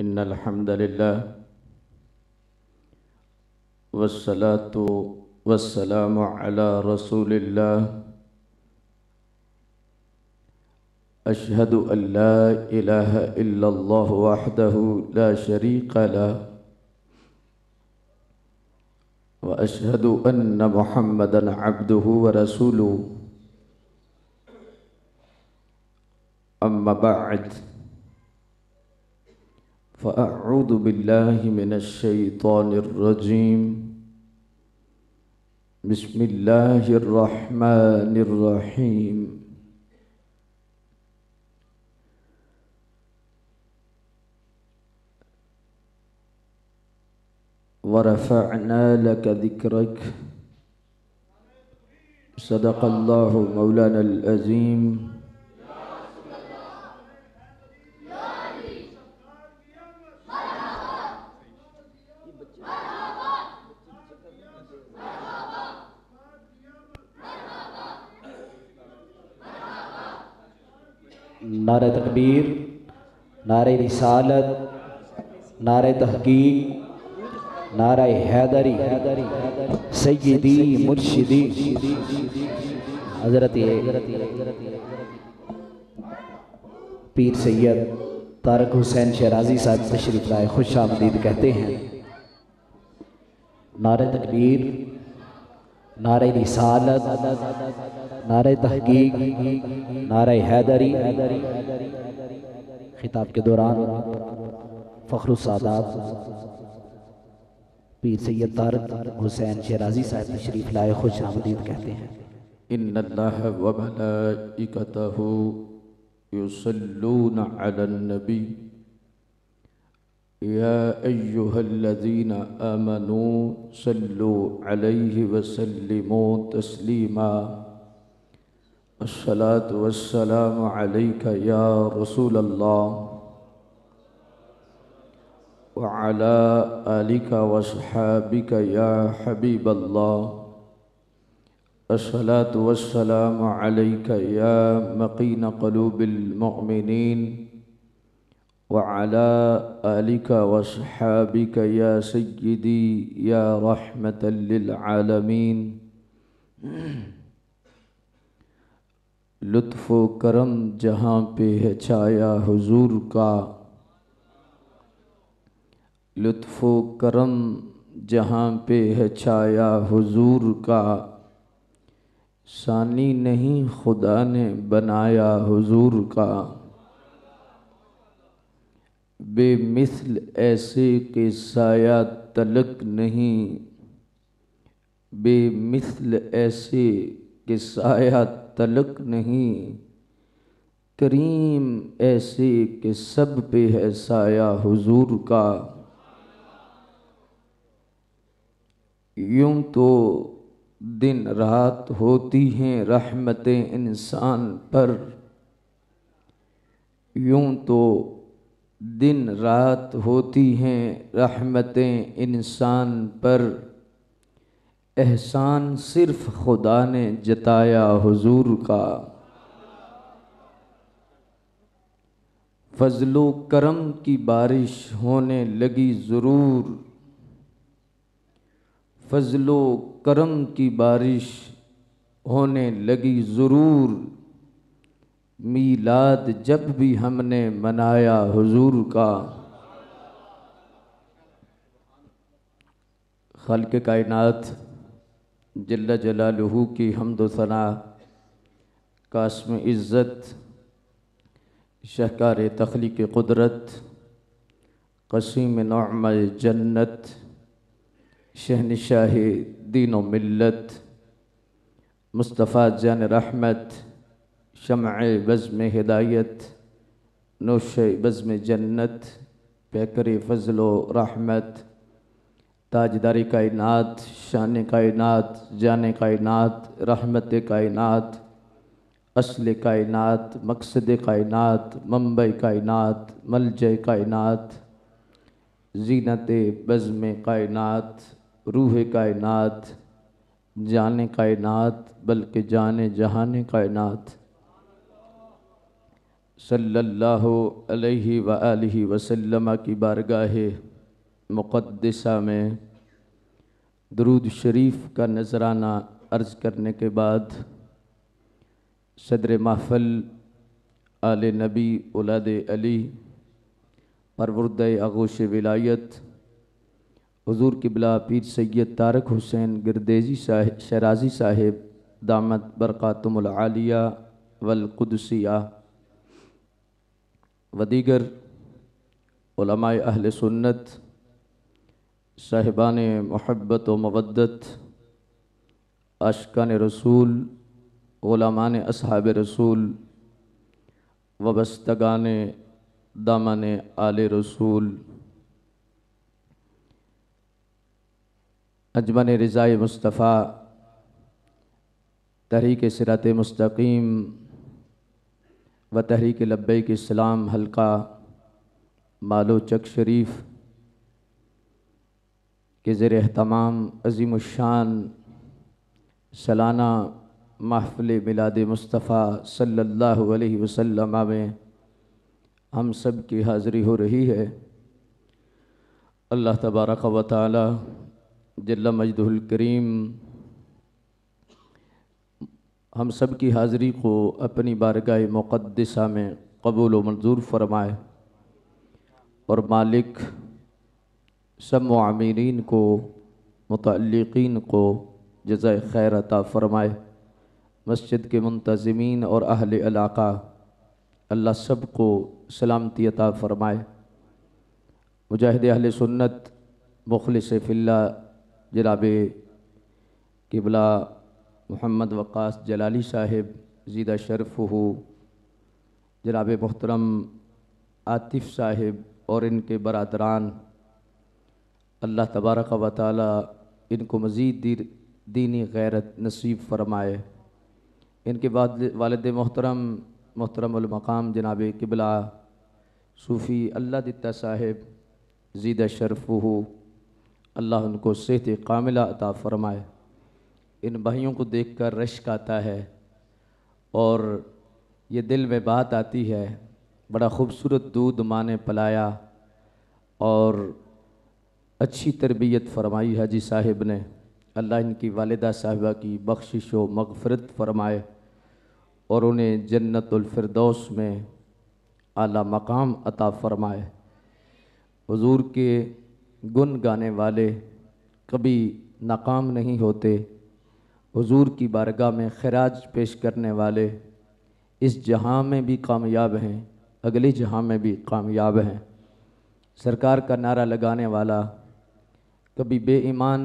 इन्नल हम्दुलिल्लाह वस्सलातु वस्सलामु अला रसूलिल्लाह अशहदु अल्ला इलाहा इल्लल्लाह वहदहु ला शरीका लह व अशहदु अन्न मुहम्मदन अब्दुहु व रसूलुहु अम्मा बअद फ़अऊज़ु बिल्लाहि मिनश शैतानिर रजीम बिस्मिल्लाहिर रहमानिर रहीम व रफ़अना लका ज़िक्रक सदक़ल्लाहु मौलानल अज़ीम। नारे तकबीर, नारे रिसालत, नारे तहकीक, नारे हैदरी, सैयदी मुर्शिदी हज़रत पीर सैयद तारक हुसैन शराजी साहब तशरीफ लाए, खुश आमदीद कहते हैं। नारे तकबीर, नारे रिसालत, नारे तहकीक, नारे हैदरी। खिताब के दौरान फ़ख्रुस सादात पीर सैयद तारक हुसैन शराजी साहब तशरीफ लाए, खुश आमदीद कहते हैं। इन्नल्लाह व मलाइकतहु युसल्लूना अलन नबी या अय्युहल्लज़ीना आमनू सल्लू अलैहि व सल्लिमू तस्लीमा। अस्सलातु वस्सलामु अलैका या रसूलल्लाह व अला आलिका व अस्हाबिका या हबीबल्लाह। अस्सलातु वस्सलामु अलैका या मकीन क़ुलूबिल मुअमिनीन व अला आलिका व अस्हाबिका या सय्यदी या रहमतल लिल आलमीन। लुत्फ़ व करम जहाँ पे है छाया हुजूर का, लुत्फ़ व करम जहाँ पे है छाया हुजूर का, सानी नहीं खुदा ने बनाया हुजूर का। बेमिसल ऐसे के साया तलक नहीं, बेमिसल ऐसे के साया तलक नहीं, करीम ऐसे के सब पे है साया हुजूर का। यूं तो दिन रात होती हैं रहमतें इंसान पर, यूं तो दिन रात होती हैं रहमतें इंसान पर, एहसान सिर्फ खुदा ने जताया हुजूर का। फजलो करम की बारिश होने लगी ज़रूर, फजलो करम की बारिश होने लगी ज़रूर, मीलाद जब भी हमने मनाया हुजूर का। खालिक़ कायनात जल्ल जलालुहू की हम्द व सना, कास्म इज़्ज़त, शहकार तख्लीक़ क़ुदरत, क़सीम नअमा जन्नत, शहनशाह दीन व मिल्लत, मुस्तफ़ा जान रहमत, शम्अ बज़्म हिदायत, नूश बज़्म जन्नत, पैकर फ़ज़ल व रहमत, ताजदारी कायनात, शान कायनात, जान कायनात, रहमत कायनात, अस्ल कायनात, मकसद कायनात, मंबई कायनात, मलजअ कायनात, ज़ीनत बज़्म कायनात, रूह कायनात, जान कायनात बल्कि जान जहान कायनात, सल्लल्लाहु अलैहि व आलिहि वसल्लम की बारगाह मुक़द्दसा में दुरूद शरीफ का नजराना अर्ज़ करने के बाद सदर महफ़ल आले नबी औलाद अली परवरद आगोश विलायत हुज़ूर क़िबला पीर सैयद तारक हुसैन गिरदेज़ी शराज़ी साहिब दामत बरक़ातुमुल आलिया वल क़ुदसिया व दीगर उलमाए अहले सुन्नत साहिबान मोहब्बत व मवद्दत आशिकान रसूल उलमान अस्हाब रसूल वबस्तगान दामन आले रसूल अजमन रिज़ाए मुस्तफ़ा तहरीक सिरात मुस्तकीम व तहरीक लब्बैक इस्लाम हल्का मालो चक शरीफ के ज़ेर एहतमाम अज़ीमुश्शान सालाना महफ़िल मिलाद मुस्तफ़ा सल्लल्लाहु अलैहि वसल्लम में हम सब की हाज़िरी हो रही है। अल्लाह तबारक व तआला जल्ल मजदुहुल करीम हम सब की हाज़िरी को अपनी बारगाह मुक़द्दसा में कबूल व मंजूर फरमाए और मालिक सब मुआमिरीन को मुतअल्लिक़ीन को जज़ाए खैर अता फ़रमाए। मस्जिद के मुंतज़िमीन और अहले इलाक़ा अल्लाह सब को सलामती अता फ़रमाए। मुजाहिद अहले सुन्नत मुखलिस फ़िल्लाह जनाब क़िबला मोहम्मद वक़ास जलाली साहिब ज़ीदा शरफ़हू जनाब मोहतरम आतिफ़ साहिब और इनके बरादरान अल्लाह तबारक व तआला इनको मज़ीद दीनी गैरत नसीब फ़रमाए। इनके बाद वालिद मोहतरमुल मक़ाम जनाब क़िबला सूफ़ी अल्लाह दित्ता साहिब ज़ीदा शरफ़हू अल्लाह उनको सेहत कामिला अता फ़रमाए। इन भाइयों को देखकर रश्क आता है और ये दिल में बात आती है, बड़ा ख़ूबसूरत दूध माँ ने पिलाया और अच्छी तरबियत फ़रमाई हाजी साहिब ने। अल्लाह इनकी वालिदा साहिबा की बख्शिश व मग़फ़िरत फ़रमाए और उन्हें जन्नतुल फ़िरदौस में आला मकाम अता फ़रमाए। हुज़ूर के गुन गाने वाले कभी नाकाम नहीं होते। हुज़ूर की बारगाह में खिराज पेश करने वाले इस जहां में भी कामयाब हैं, अगले जहां में भी कामयाब हैं। सरकार का नारा लगाने वाला कभी बेईमान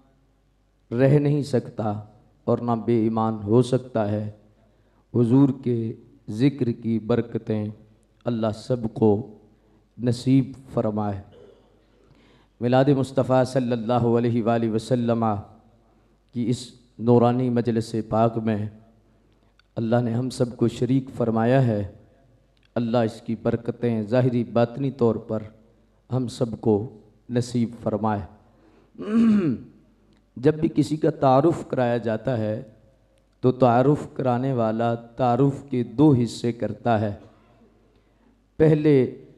रह नहीं सकता और ना बेईमान हो सकता है। हुज़ूर के ज़िक्र की बरकतें अल्लाह सब को नसीब फ़रमाए। मिलाद मुस्तफ़ा सल्लल्लाहु अलैहि वसल्लम की इस नूरानी मजलिस पाक में अल्लाह ने हम सब को शरीक फ़रमाया है। अल्लाह इसकी बरकतें ज़ाहिरी बातनी तौर पर हम सब को नसीब फ़रमाए। जब भी किसी का तारुफ़ कराया जाता है तो तारुफ़ कराने वाला तारुफ़ के दो हिस्से करता है। पहले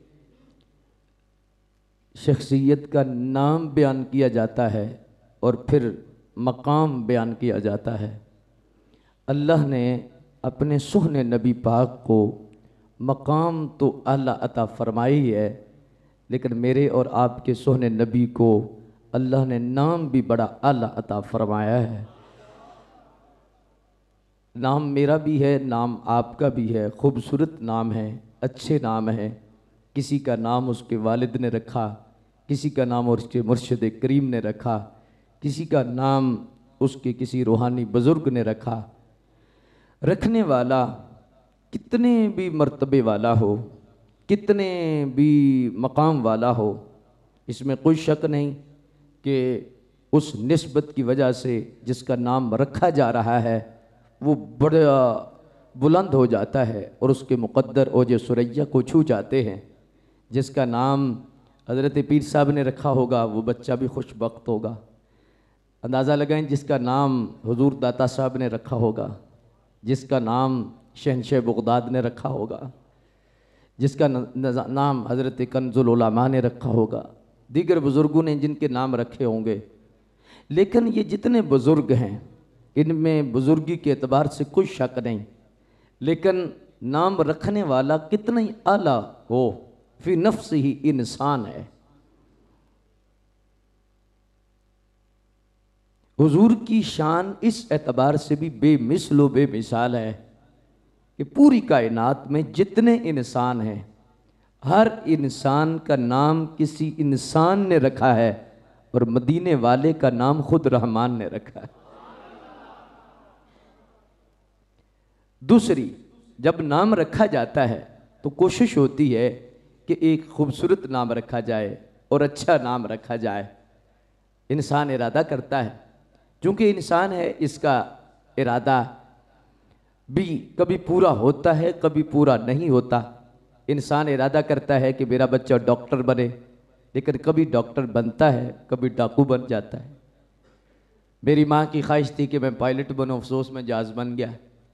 शख्सियत का नाम बयान किया जाता है और फिर मकाम बयान किया जाता है। अल्लाह ने अपने सुहने नबी पाक को मकाम तो आला अता फ़रमाई है, लेकिन मेरे और आपके सुहने नबी को अल्लाह ने नाम भी बड़ा आला अता फ़रमाया है। नाम मेरा भी है, नाम आपका भी है, खूबसूरत नाम है, अच्छे नाम है। किसी का नाम उसके वालिद ने रखा, किसी का नाम उसके मुर्शिद करीम ने रखा, किसी का नाम उसके किसी रूहानी बुज़ुर्ग ने रखा। रखने वाला कितने भी मर्तबे वाला हो, कितने भी मकाम वाला हो, इसमें कोई शक नहीं कि उस निस्बत की वजह से जिसका नाम रखा जा रहा है वो बड़ा बुलंद हो जाता है और उसके मुक़द्दर ओज सुरैया को छू जाते हैं। जिसका नाम हज़रत पीर साहब ने रखा होगा वो बच्चा भी खुशबख्त होगा। अंदाज़ा लगाएं, जिसका नाम हुज़ूर दाता साहब ने रखा होगा, जिसका नाम शहनशाह बगदाद ने रखा होगा, जिसका नाम हज़रत कंजुल उलमा ने रखा होगा, दीगर बुज़ुर्गों ने जिनके नाम रखे होंगे। लेकिन ये जितने बुज़ुर्ग हैं इनमें बुज़ुर्गी के एतबार से कोई शक नहीं, लेकिन नाम रखने वाला कितना ही आला हो, फी नफ्स ही इंसान है। हुजूर की शान इस एतबार से भी बेमिसलो बेमिसाल है कि पूरी कायनात में जितने इंसान हैं हर इंसान का नाम किसी इंसान ने रखा है और मदीने वाले का नाम खुद रहमान ने रखा है। दूसरी, जब नाम रखा जाता है तो कोशिश होती है कि एक खूबसूरत नाम रखा जाए और अच्छा नाम रखा जाए। इंसान इरादा करता है, चूँकि इंसान है इसका इरादा भी कभी पूरा होता है कभी पूरा नहीं होता। इंसान इरादा करता है कि मेरा बच्चा डॉक्टर बने, लेकिन कभी डॉक्टर बनता है कभी डाकू बन जाता है। मेरी माँ की ख्वाहिश थी कि मैं पायलट बनूं, अफसोस में जहाज़ बन गया।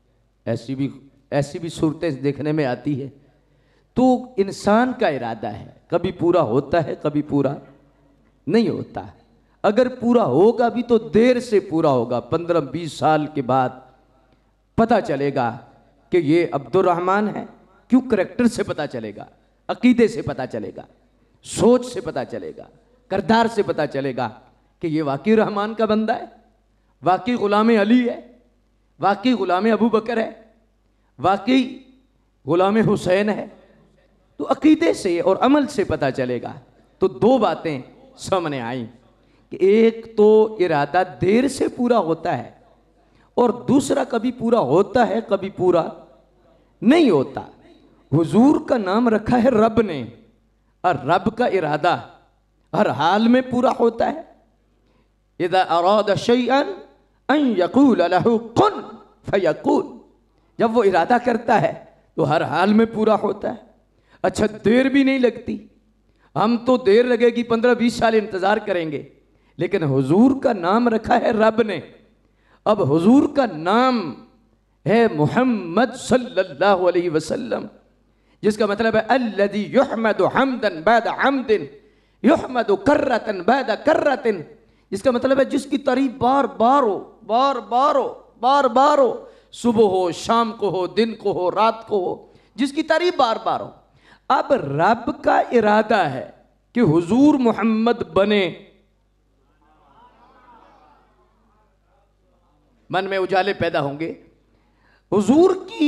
ऐसी भी सूरतें देखने में आती है। तो इंसान का इरादा है, कभी पूरा होता है कभी पूरा नहीं होता। अगर पूरा होगा भी तो देर से पूरा होगा, 15-20 साल के बाद पता चलेगा कि ये अब्दुर्रहमान है। क्यों? करैक्टर से पता चलेगा, अकीदे से पता चलेगा, सोच से पता चलेगा, किरदार से पता चलेगा कि ये वाकई रहमान का बंदा है, वाकई गुलाम अली है, वाकई गुलाम अबू बकर है, वाकई गुलाम हुसैन है। तो अकीदे से और अमल से पता चलेगा। तो दो बातें सामने आई कि एक तो इरादा देर से पूरा होता है और दूसरा कभी पूरा होता है कभी पूरा नहीं होता। हुजूर का नाम रखा है रब ने, और रब का इरादा हर हाल में पूरा होता है। इज़ा अरादा शैअन अन यक़ूल लहू कुन फयकून, जब वो इरादा करता है तो हर हाल में पूरा होता है। अच्छा, देर भी नहीं लगती। हम तो देर लगेगी 15-20 साल इंतजार करेंगे, लेकिन हुजूर का नाम रखा है रब ने। अब हुजूर का नाम है मुहम्मद सल्लल्लाहु अलैहि वसल्लम, जिसका मतलब है अल्लज़ी युहमदु हम्दन बाद हम्दिन युहमदु कर्रतन बाद कर्रतिन, जिसका मतलब है जिसकी तारीफ बार बार हो, बार बार हो, बार बार हो, सुबह हो, शाम को हो, दिन को हो, रात को हो, जिसकी तारीफ बार बार हो। अब रब का इरादा है कि हुजूर मोहम्मद बने। मन में उजाले पैदा होंगे। हुजूर की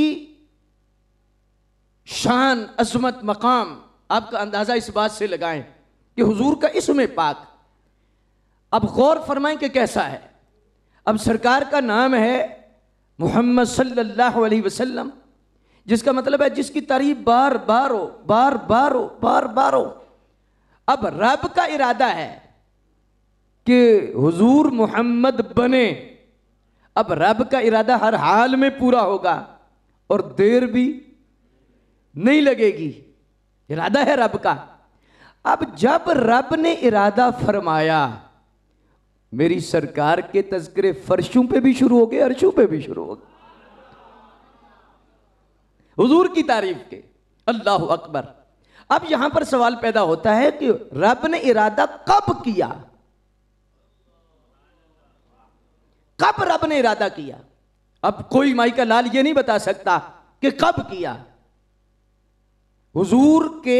शान, अज़मत, मकाम आपका अंदाजा इस बात से लगाएं कि हुजूर का इस्म पाक, अब गौर फरमाएं कि कैसा है। अब सरकार का नाम है मुहम्मद सल्लल्लाहु अलैहि वसल्लम, जिसका मतलब है जिसकी तारीफ बार बार हो, बार बार हो, बार बार हो। अब रब का इरादा है कि हुजूर मोहम्मद बने। अब रब का इरादा हर हाल में पूरा होगा और देर भी नहीं लगेगी। इरादा है रब का। अब जब रब ने इरादा फरमाया, मेरी सरकार के तज़किरे फर्शों पे भी शुरू हो गए, अर्शों पे भी शुरू हो गए हुजूर की तारीफ के। अल्लाह अकबर। अब यहां पर सवाल पैदा होता है कि रब ने इरादा कब किया? कब रब ने इरादा किया? अब कोई माई का लाल ये नहीं बता सकता कि कब किया। हुजूर के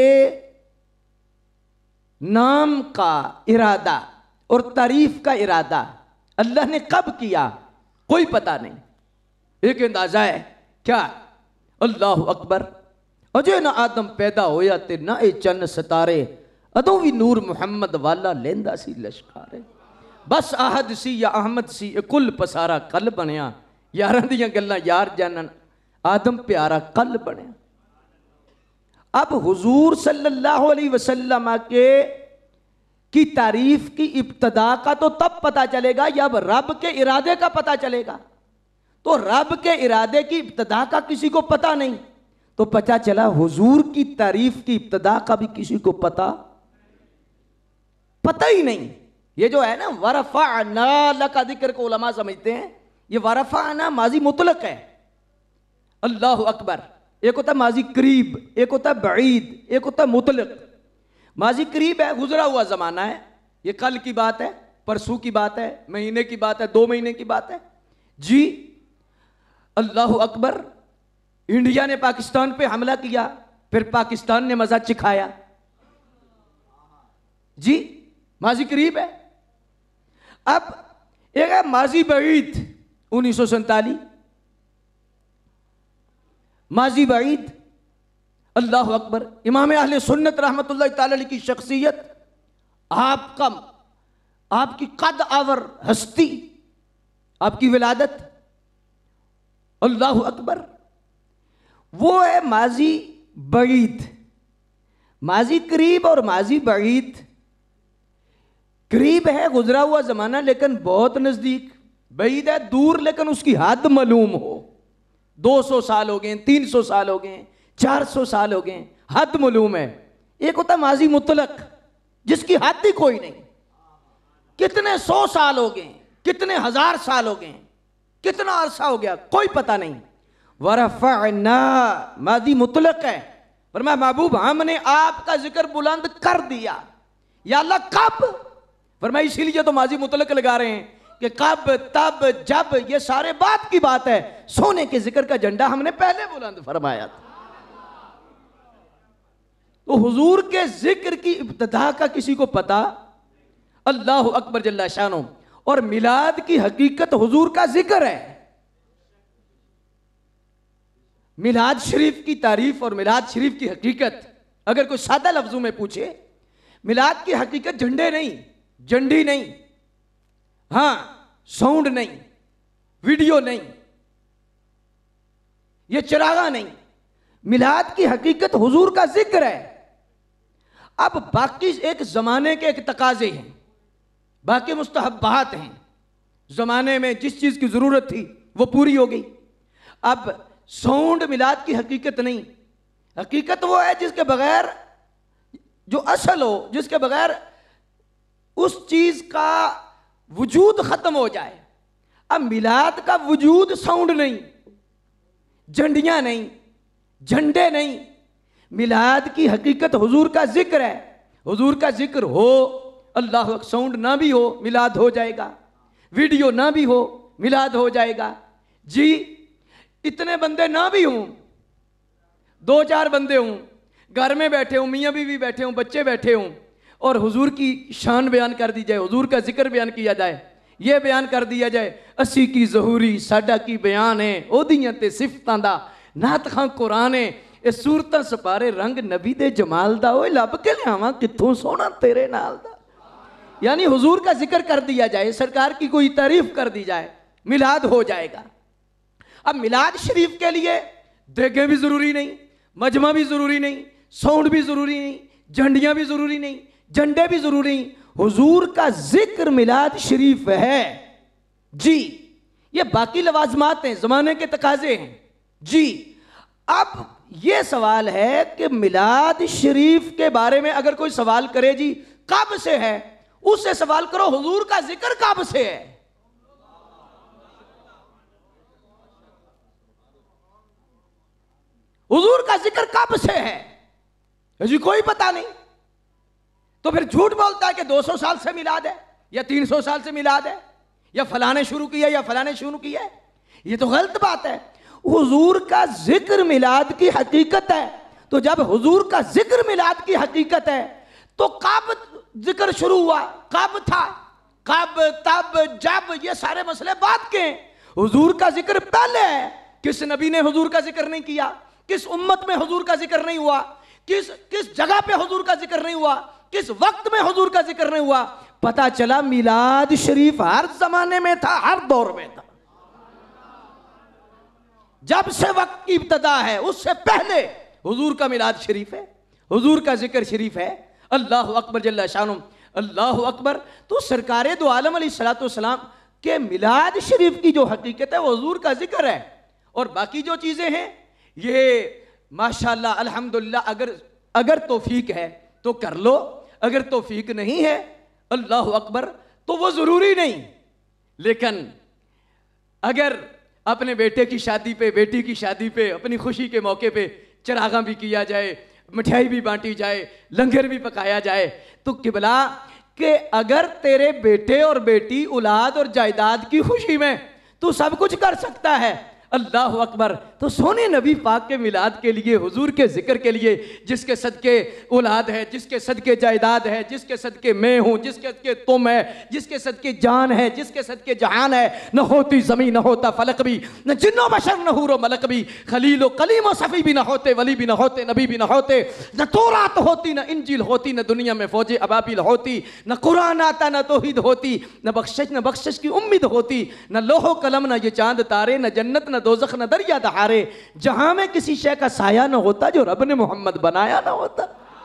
नाम का इरादा और तारीफ का इरादा अल्लाह ने कब किया, कोई पता नहीं। एक अंदाजा है क्या? अल्लाह अकबर। अजे ना आदम पैदा होया ते ना ए चन्न सितारे, अदों भी नूर मुहम्मद वाला लेंदा सी लश्कारे। बस आहद सी या अहमद सी ए कुल पसारा कल बनया, यारां दियां गल्लां यार जानन आदम प्यारा कल बनया। अब हुजूर सल्लल्लाहु अलैहि वसल्लम के की तारीफ की इब्तदा का तो तब पता चलेगा जब रब के इरादे का पता चलेगा। तो रब के इरादे की इब्तदा का किसी को पता नहीं, तो पता चला हुजूर की तारीफ की इब्तदा का भी किसी को पता ही नहीं। ये जो है ना वरफ़अना लका ज़िक्र को उलमा समझते हैं, ये वरफ़अना माजी मुतलक है। अल्लाह अकबर। एक होता है माजी करीब, एक होता है बईद, एक होता है मुतलक। माजी करीब है, गुजरा हुआ जमाना है, ये कल की बात है, परसों की बात है, महीने की बात है, 2 महीने की बात है जी। अल्लाह अकबर, इंडिया ने पाकिस्तान पे हमला किया, फिर पाकिस्तान ने मजा चिखाया जी, माजी करीब है। अब एक है माजी बईद 1947, माजी बईद। अल्लाह अकबर, इमाम अहले सुन्नत रहमतुल्लाह तआला अलैह की शख्सियत, आपकी कद आवर हस्ती, आपकी विलादत, अल्लाह अकबर, वो है माजी बईद। माजी करीब और माजी बईद, करीब है गुजरा हुआ जमाना लेकिन बहुत नजदीक, बईद है दूर लेकिन उसकी हद मालूम हो। 200 साल हो गए, 300 साल हो गए, 400 साल हो गए, हद मालूम है। एक होता माजी मुतलक जिसकी हद ही कोई नहीं, कितने 100 साल हो गए, कितने 1000 साल हो गए, कितना अरसा हो गया कोई पता नहीं। वरफ़अना माजी मुतलक है, पर मैं महबूब हमने आपका जिक्र बुलंद कर दिया। या अल्लाह कब, पर मैं इसीलिए तो माजी मुतलक लगा रहे हैं कि कब, तब, जब, ये सारे बात की बात है। सोने के जिक्र का झंडा हमने पहले बुलंद फरमाया था। तो हुजूर के जिक्र की इब्तिदा का किसी को पता? अल्लाह अकबर जल्ला शानो। और मिलाद की हकीकत हुजूर का जिक्र है। मिलाद शरीफ की तारीफ और मिलाद शरीफ की हकीकत अगर कोई सादा लफ्जों में पूछे, मिलाद की हकीकत झंडे नहीं, झंडी नहीं, हां साउंड नहीं, वीडियो नहीं, ये चिरागा नहीं। मिलाद की हकीकत हुजूर का जिक्र है। अब बाकी एक जमाने के एक तकाजे हैं, बाकी मुस्तहब्बात हैं। जमाने में जिस चीज की जरूरत थी वो पूरी हो गई। अब साउंड मिलाद की हकीकत नहीं। हकीकत वो है जिसके बगैर, जो असल हो, जिसके बगैर उस चीज का वजूद खत्म हो जाए। अब मिलाद का वजूद साउंड नहीं, झंडियां नहीं, झंडे नहीं। मिलाद की हकीकत हुजूर का जिक्र है। हुजूर का जिक्र हो, अल्लाह, साउंड ना भी हो मिलाद हो जाएगा, वीडियो ना भी हो मिलाद हो जाएगा जी। इतने बंदे ना भी हों, 2-4 बंदे हों, घर में बैठे हों, मियाँ बीवी बैठे हों, बच्चे बैठे हों, और हुजूर की शान बयान कर दी जाए, हुजूर का जिक्र बयान किया जाए, यह बयान कर दिया जाए, असी की जहूरी साडा की बयान है, ओदियां ते सिफतां दा नात खां कुरान है, ये सूरतां सपारे रंग नबी दे जमाल दा, ओए लब के लियावां कित्थों सोना तेरे नाल दा। यानी हुजूर का जिक्र कर दिया जाए, सरकार की कोई तारीफ कर दी जाए, मिलाद हो जाएगा। अब मिलाद शरीफ के लिए देगे भी जरूरी नहीं, मजमा भी जरूरी नहीं, साउंड भी जरूरी नहीं, झंडियां भी जरूरी नहीं, झंडे भी जरूरी नहीं। हुजूर का जिक्र मिलाद शरीफ है जी। ये बाकी लवाजमात हैं, जमाने के तकाजे हैं जी। अब ये सवाल है कि मिलाद शरीफ के बारे में अगर कोई सवाल करे जी कब से है, उससे सवाल करो हुजूर का जिक्र कब से है। हुजूर का जिक्र कब से है जी, कोई पता नहीं। तो फिर झूठ बोलता है कि 200 साल से मिलाद है, या 300 साल से मिलाद है, या फलाने शुरू किया या फलाने शुरू किया है। ये तो गलत बात है। हुजूर का जिक्र मिलाद की हकीकत है। तो जब हुजूर का जिक्र मिलाद की हकीकत है तो कब जिक्र शुरू हुआ, कब था, कब, तब, जब, ये सारे मसले बात के। हुजूर का जिक्र पहले है। किस नबी ने हुजूर का जिक्र नहीं किया, किस उम्मत में हुजूर का जिक्र नहीं हुआ, किस जगह पे हुजूर का जिक्र नहीं हुआ, किस वक्त में हुजूर का जिक्र नहीं हुआ। पता चला मिलाद शरीफ हर जमाने में था, हर दौर में था। जब से वक्त की इब्तदा है उससे पहले हुजूर का मिलाद शरीफ है, हुजूर का जिक्र शरीफ है। अल्लाह अकबर जल्ला शानु, अल्लाह अकबर। तो सरकारे दो आलम अलैहिस्सलाम के मिलाद शरीफ की जो हकीकत है वो हुजूर का जिक्र है। और बाकी जो चीजें हैं ये माशाअल्लाह अल्हम्दुलिल्लाह, अगर तौफीक है तो कर लो, अगर तौफीक नहीं है अल्लाह अकबर तो वो जरूरी नहीं। लेकिन अगर अपने बेटे की शादी पे, बेटी की शादी पे, अपनी खुशी के मौके पे चरागा भी किया जाए, मिठाई भी बांटी जाए, लंगर भी पकाया जाए। तो किबला कि अगर तेरे बेटे और बेटी औलाद और जायदाद की खुशी में तू सब कुछ कर सकता है, अल्लाह अकबर, तो सोने नबी पाक के मिलाद के लिए, हुजूर के जिक्र के लिए, जिसके सदके औलाद है, जिसके सदके जायदाद है, जिसके सदके मैं हूं, जिसके सदके तुम है, जिसके सदके जान है, जिसके सदके जहान है, न होती जमीन, न होता फलक भी, न जिन्नो बशर, न हूरो मलक भी, खलीलो कलीमो सफ़ी भी न होते, वली भी न होते, नबी भी न होते, न तौरात होती, न इंजील होती, न दुनिया में फौजे अबाबिल होती, न कुरान आता, न तौहीद होती, न बख्शिश की उम्मीद होती, न लोहो कलम, न ये चांद तारे, न जन्नत, न दोज़ख, न दरिया दहारे, जहां में किसी शय का साया ना होता जो रब ने मोहम्मद बनाया ना होता।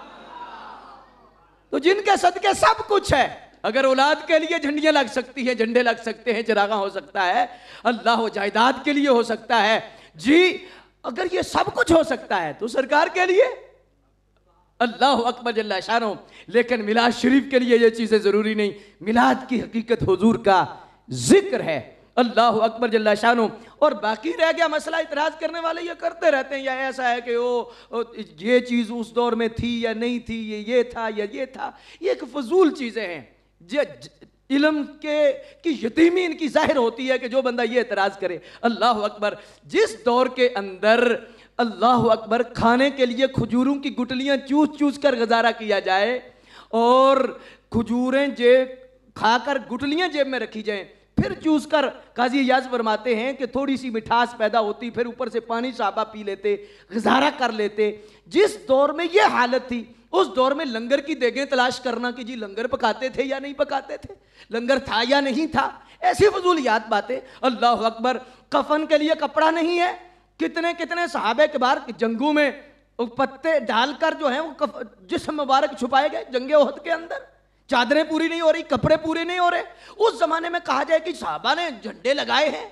तो जिनके सदके सब कुछ है, अगर औलाद के लिए झंडियां लग सकती हैं, झंडे लग सकते हैं, चिरागा हो सकता है, अल्लाह जायदाद के लिए हो सकता है जी, अगर ये सब कुछ हो सकता है तो सरकार के लिए अल्लाह अकबर जल्ला शानो। लेकिन मिलाद शरीफ के लिए ये चीजें जरूरी नहीं, मिलाद की हकीकत हुजूर का जिक्र है, अल्लाह अकबर जल्ला शानो। और बाकी रह गया मसला, इतराज करने वाले ये करते रहते हैं, या ऐसा है कि वो ये चीज़ उस दौर में थी या नहीं थी, ये था या ये था, ये एक फजूल चीज़ें हैं। इल्म की यतीमी इनकी जाहिर होती है कि जो बंदा ये एतराज़ करे। अल्लाह अकबर, जिस दौर के अंदर अल्लाह अकबर खाने के लिए खजूरों की गुटलियाँ चूस चूस कर गुजारा किया जाए और खजूरें खाकर गुटलियाँ जेब में रखी जाएं, फिर चूस कर काजी इयाज फरमाते हैं कि थोड़ी सी मिठास पैदा होती, फिर ऊपर से पानी साहबा पी लेते, गुजारा कर लेते। जिस दौर में ये हालत थी, उस दौर में लंगर की देगें तलाश करना कि जी लंगर पकाते थे या नहीं पकाते थे, लंगर था या नहीं था, ऐसी फजूलियात बातें। अल्लाह अकबर, कफन के लिए कपड़ा नहीं है, कितने कितने सहाबे के बार जंगों में पत्ते डालकर जो है वो जिस्म मुबारक छुपाए गए जंगे ओहद के अंदर, चादरें पूरी नहीं हो रही, कपड़े पूरे नहीं हो रहे। उस जमाने में कहा जाए कि साहबा ने झंडे लगाए हैं,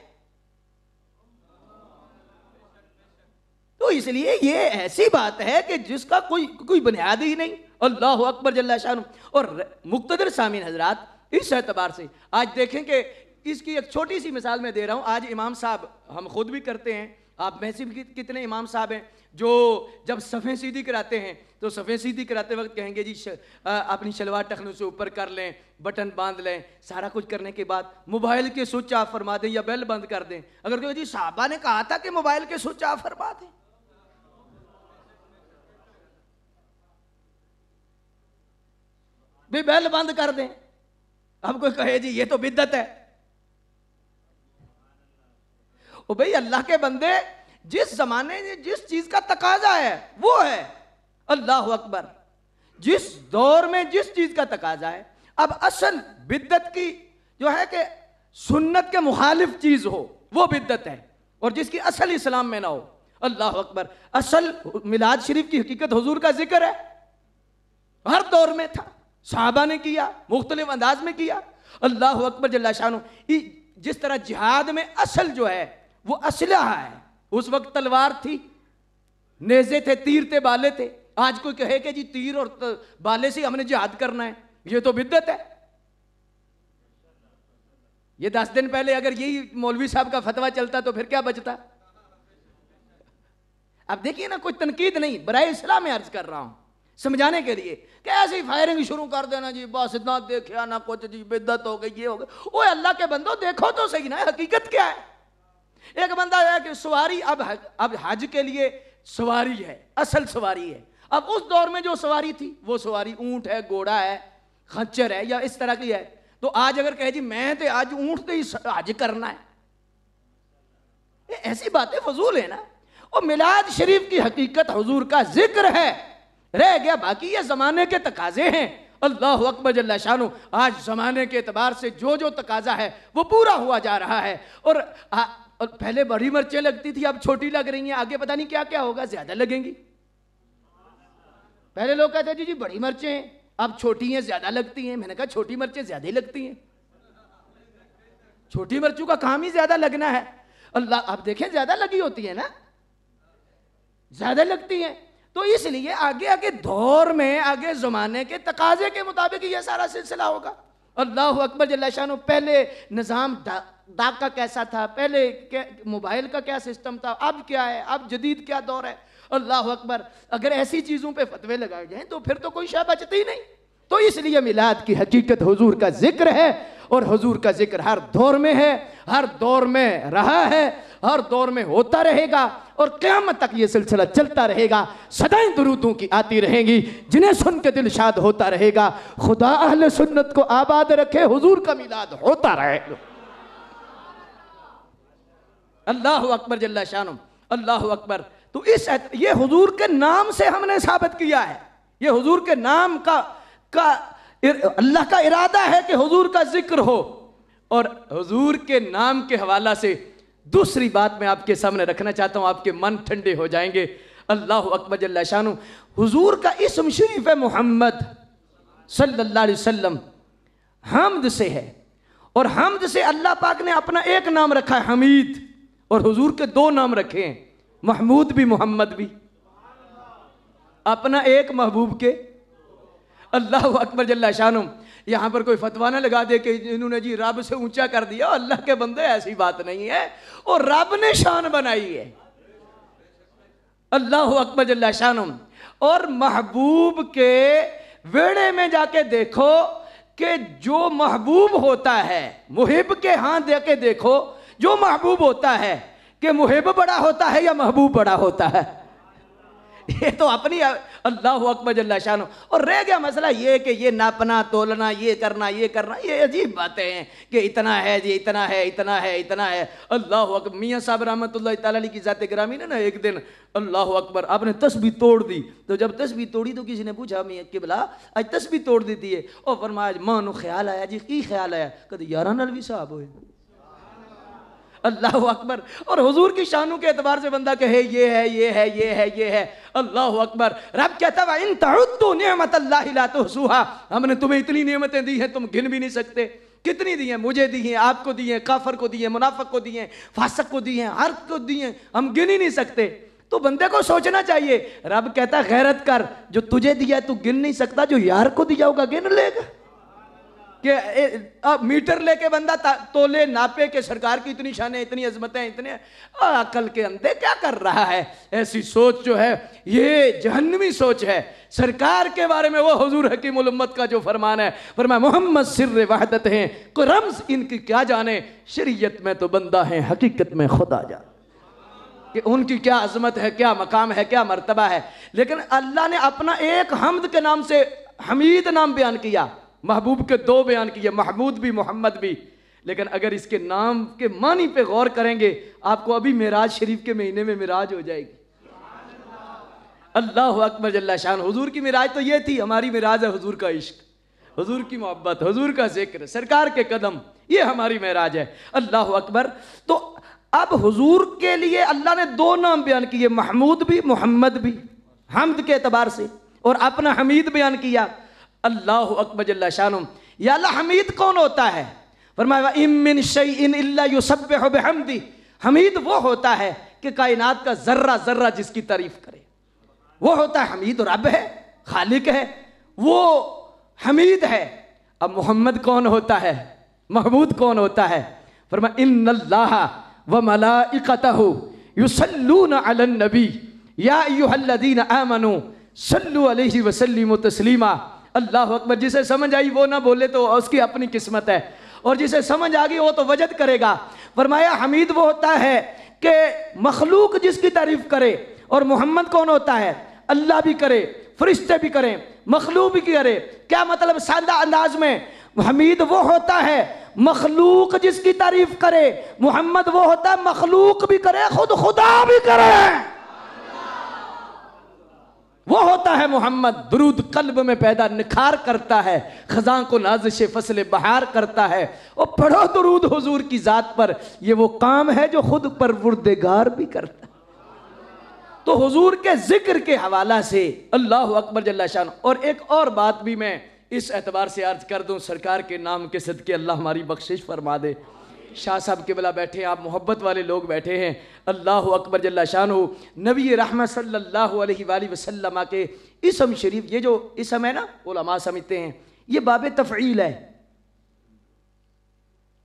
तो इसलिए ये ऐसी बात है कि जिसका कोई बुनियाद ही नहीं। अल्लाह अकबर जल्ला शान। और मुक्तदर सामीन हजरात, इस एतबार से आज देखें कि इसकी एक छोटी सी मिसाल मैं दे रहा हूं। आज इमाम साहब, हम खुद भी करते हैं, आप में से भी कितने इमाम साहब हैं जो जब सफ़ें सीधी कराते हैं तो सफ़ें सीधी कराते वक्त कहेंगे जी अपनी शलवार टखनों से ऊपर कर लें, बटन बांध लें, सारा कुछ करने के बाद मोबाइल के स्विच ऑफ फरमा दें या बेल बंद कर दें। अगर कहो जी साहबा ने कहा था कि मोबाइल के स्विच ऑफ फरमा दें, भी बेल बंद कर दें, अब कोई कहे जी ये तो बिद्दत है। ओ भाई अल्लाह के बंदे, जिस जमाने में जिस चीज का तकाजा है वो है। अल्लाह अकबर, जिस दौर में जिस चीज का तकाजा है। अब असल बिद्दत की जो है कि सुन्नत के मुखालिफ चीज हो वो बिद्दत है, और जिसकी असल इस्लाम में ना हो। अल्लाह अकबर, असल मिलाद शरीफ की हकीकत हुजूर का जिक्र है, हर दौर में था, सहाबा ने किया, मुख्तलिफ अंदाज में किया। अल्लाह अकबर जल्ला शानो। जिस तरह जिहाद में असल जो है वो असलहा है, उस वक्त तलवार थी, नेज़े थे, तीर थे, बाले थे। आज कोई कहे कि जी तीर और बाले से हमने जिहाद करना है, ये तो बिद्दत है। ये 10 दिन पहले अगर यही मौलवी साहब का फतवा चलता तो फिर क्या बचता। अब देखिए ना, कोई तनकीद नहीं, बराए इस्लाम में अर्ज कर रहा हूं समझाने के लिए कि ऐसे ही फायरिंग शुरू कर देना जी, बस ना देखा ना कुछ, जी बिद्दत हो गई, ये हो गई। ओए अल्लाह के बंदो देखो तो सही ना, हकीकत क्या है। एक बंदा है कि सवारी, अब हज के लिए सवारी है, असल सवारी है। अब उस दौर में जो सवारी थी वो सवारी ऊंट है, घोड़ा है, खच्चर है या इस तरह की है। तो आज अगर कहे जी मैं तो आज ऊंट से ही हज करना है, ऐसी बातें फजूल है ना। और मिलाद शरीफ की हकीकत हुजूर का जिक्र है, रह गया बाकी ये जमाने के तकाजे हैं। अल्लाह अकबर जल्ला शानो। आज जमाने के एतबार से जो जो तकाजा है वो पूरा हुआ जा रहा है। और पहले बड़ी मिर्चें लगती थी, अब छोटी लग रही हैं, आगे पता नहीं क्या क्या होगा, ज्यादा लगेंगी। पहले लोग कहते थे जी बड़ी मिर्चें, अब छोटी हैं, ज्यादा लगती हैं। मैंने कहा छोटी मिर्चें ज्यादा ही लगती हैं, छोटी मिर्चों का काम ही ज्यादा लगना है। अल्लाह, आप देखें ज्यादा लगी होती है ना, ज्यादा लगती हैं। तो इसलिए आगे आगे दौर में, आगे जमाने के तकाजे के मुताबिक ये सारा सिलसिला होगा। अल्लाह अकबर जल्ला शानो। पहले निज़ाम डाक का कैसा था, पहले मोबाइल का क्या सिस्टम था, अब क्या है, अब जदीद क्या दौर है। अल्लाह अकबर। अगर ऐसी चीज़ों पे फतवे लगाए जाएं तो फिर तो कोई शय बचती ही नहीं। तो इसलिए मिलाद की हकीकत हुजूर का जिक्र है, और हुजूर का जिक्र हर दौर में है, हर दौर में रहा है, हर दौर में होता रहेगा, और क़यामत तक ये सिलसिला चलता रहेगा। सदाएं दुरूदों की आती रहेंगी जिन्हें सुन के दिल शाद होता रहेगा। खुदा अहले सुन्नत को आबाद रखे, हुजूर का मिलाद होता रहे। अल्लाह अकबर जल्ला शानो, अल्लाह अकबर। तो ये हुजूर के नाम से हमने साबित किया है, ये हुजूर के नाम का अल्लाह का इरादा है कि हुजूर का जिक्र हो। और हुजूर के नाम के हवाला से दूसरी बात मैं आपके सामने रखना चाहता हूं, आपके मन ठंडे हो जाएंगे। अल्लाह अकबर जल्ला शानु। हुजूर का इस्म शरीफ है मोहम्मद सल्लल्लाहु अलैहि वसल्लम, हम्द से है, और हम्द से अल्लाह पाक ने अपना एक नाम रखा है हमीद, और हुजूर के दो नाम रखे हैं, महमूद भी मोहम्मद भी। अपना एक, महबूब के। अल्लाह अकबर जल्ला शानु। यहां पर कोई फतवा ना लगा दे कि इन्होंने जी रब से ऊंचा कर दिया। अल्लाह के बंदे, ऐसी बात नहीं है, और रब ने शान बनाई है। अल्लाह अकबर जल्ला शानु। और महबूब के वेड़े में जाके देखो कि जो महबूब होता है, मुहिब के हाथ दे के देखो, जो महबूब होता है कि मुहिब बड़ा होता है या महबूब बड़ा होता है। ये तो अपनी अल्लाह अकबर जल्ला शानो। और रह गया मसला ये कि ये नापना तोलना, ये करना ये करना, ये अजीब बातें हैं कि इतना है जी, इतना है, इतना है, इतना है। अल्लाह अकबर। मियाँ साहब रहमतुल्लाह तआला अलैह की ज़ात गिरामी ने ना एक दिन अल्लाह अकबर आपने तस्बीह तोड़ दी। तो जब तस्बीह तोड़ी तो किसी ने पूछा मियाँ किबला आज तस्बीह तोड़ दी थी, और फरमाया आज मानो ख्याल आया जी। की ख्याल आया? कहते 11 नलवी साहब हुए। अल्लाह अकबर। और हुजूर की शानों के एतबार से बंदा कहे ये है, ये है, ये है, ये है। अल्लाह अकबर। रब कहता है इन तउद्दू निअमतल्लाहि ला तुहसूहा, हमने तुम्हें इतनी नेमतें दी हैं तुम गिन भी नहीं सकते। कितनी दी हैं? मुझे दी हैं, आपको दी हैं, काफर को दी हैं, मुनाफिक को दी हैं, फासिक को दी हैं, हर को दी हैं, हम गिन ही नहीं सकते। तो बंदे को सोचना चाहिए। रब कहता गैरत कर, जो तुझे दिया तू गिन नहीं सकता, जो यार को दिया होगा गिन लेगा। कि मीटर लेके बंदा तोले नापे के सरकार की इतनी शानें, इतनी अजमतें, इतने अकल के अंधे क्या कर रहा है। ऐसी सोच जो है ये जहन्नमी सोच है। सरकार के बारे में वो हुजूर हकीमुल उम्मत का जो फरमान है, फरमाया मोहम्मद सिर्र वहदत हैं, कोई रम्ज इनकी क्या जाने, शरीयत में तो बंदा है, हकीकत में खुदा जाने कि उनकी क्या अजमत है, क्या मकाम है, क्या मर्तबा है। लेकिन अल्लाह ने अपना एक हम्द के नाम से हमीद नाम बयान किया, महबूब के दो बयान किए, महमूद भी मोहम्मद भी। लेकिन अगर इसके नाम के मानी पे गौर करेंगे, आपको अभी मेराज शरीफ के महीने में मेराज हो जाएगी। अल्लाह अकबर जल्ला शान। हुजूर की मेराज तो ये थी, हमारी मेराज है हुजूर का इश्क, हुजूर की मोहब्बत, हुजूर का जिक्र, सरकार के कदम, ये हमारी मेराज है। अल्लाह अकबर। तो अब हुजूर के लिए अल्लाह ने दो नाम बयान किए, महमूद भी मोहम्मद भी, हम्द के एतबार से, और अपना हमीद बयान किया। अल्लाह अकबर जल्ला शानुम। या अल्लाह हमीद कौन होता है? फरमाया इम मिन शैइन इल्ला युसब्बिहु बिहम्दी। हमीद वो होता है कि कायनात का जर्रा जर्रा जिसकी तारीफ करे, वो होता है हमीद। रब है, खालिक है, वो हमीद है। अब मोहम्मद कौन होता है, महमूद कौन होता है? फरमाया इन्नल्लाह व मलाइकतहु युसल्लूना अलन नबी या अय्युहल्लज़ीना आमनू सल्लु अलैहि व सल्लिमु तस्लीमा। अल्लाह अकबर। जिसे समझ आई वो ना बोले तो उसकी अपनी किस्मत है, और जिसे समझ आ गई वो तो वजद करेगा। फरमाया हमीद वो होता है कि मखलूक जिसकी तारीफ करे, और मोहम्मद कौन होता है? अल्लाह भी करे, फरिश्ते भी करें, मखलूक भी करे। क्या मतलब? सादा अंदाज में हमीद वो होता है मखलूक जिसकी तारीफ करे, मोहम्मद वो होता है मखलूक भी करे, खुद खुदा भी करे, वो होता है मोहम्मद। दुरूद कल्ब में पैदा निखार करता है, खजां को नाज़िश फसले बहार करता है। और पढ़ो दुरूद हुजूर की जात पर, ये वो काम है जो खुद परवरदिगार भी करता है। तो हुजूर के जिक्र के हवाला से अल्लाह अकबर जल्ला शान। और एक और बात भी मैं इस एतबार से अर्ज कर दूं, सरकार के नाम के सदके अल्लाह हमारी बख्शिश फरमा दे। शाह साहब के बला बैठे हैं, आप मोहब्बत वाले लोग बैठे हैं। अल्लाह अकबर जल्ला शान हो। नबी रहमत सल्लल्लाहु अलैहि वसल्लम के इसम शरीफ, ये जो इसम है ना, उलमा समझते हैं ये बाब तफ़ईल है।